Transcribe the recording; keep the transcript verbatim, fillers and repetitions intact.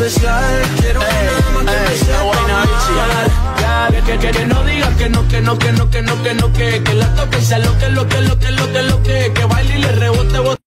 especial. Quiero una dama que me sepa amar. Que, que, que no digas que no, que no, que no, que no, que no, que, que la toque sea lo que, lo que, lo que, lo que, lo que, que baile y le rebote, bote.